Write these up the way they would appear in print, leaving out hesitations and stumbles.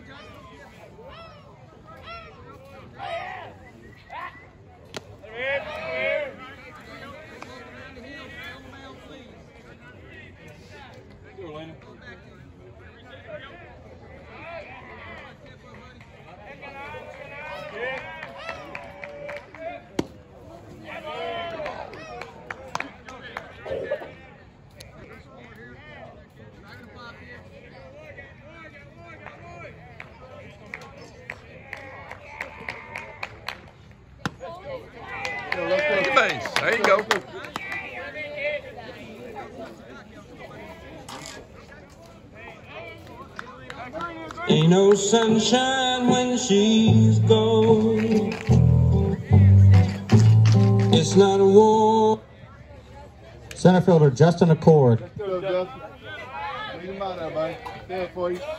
There you go. Ain't no sunshine when she's gone. It's not a war. Center fielder Justin Accord. Let's go, Justin. Leave him out there, buddy. There for you.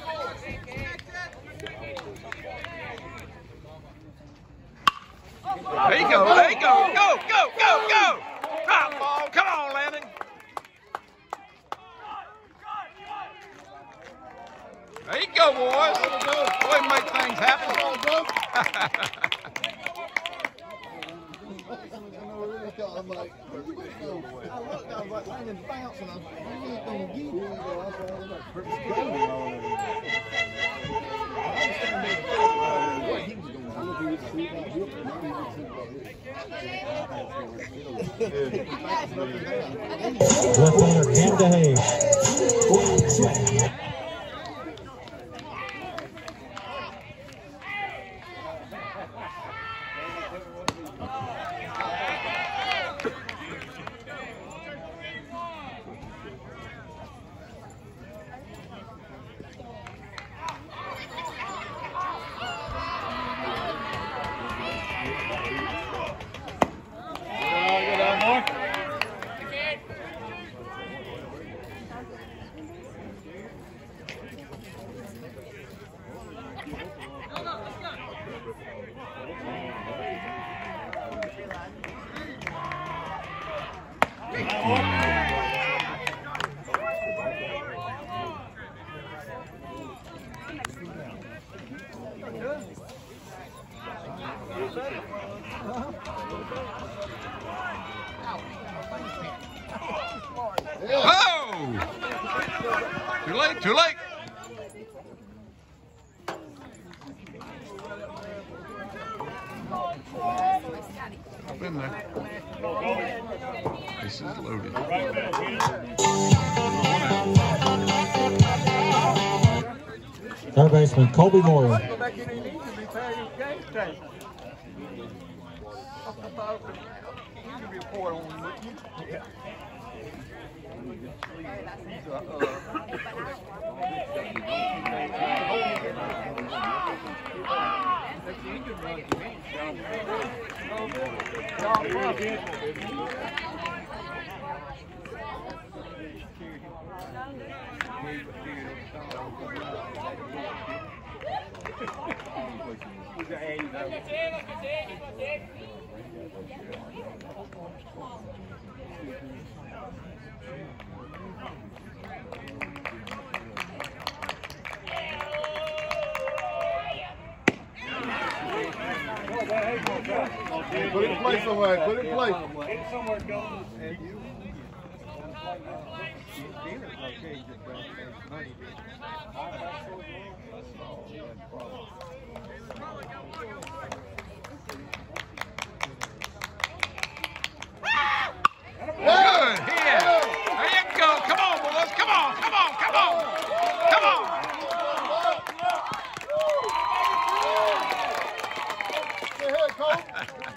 There you go. There you go. Go, go, go, go. Drop ball. Come on, Landon. There you go, boys. Boy, make things happen. I'm like, where'd we go? I looked, I was like, Landon's bouncing. I was like, he ain't gonna get Left fielder Cam DeHaye. Oh! Too late, too late. Up in there. This is loaded. Third baseman Colby Moore. Put it in place somewhere. Put it in place. Get somewhere going. Good hit. There you go. Come on, boys. Come on, come on, come on. Come on. Go ahead, Cole.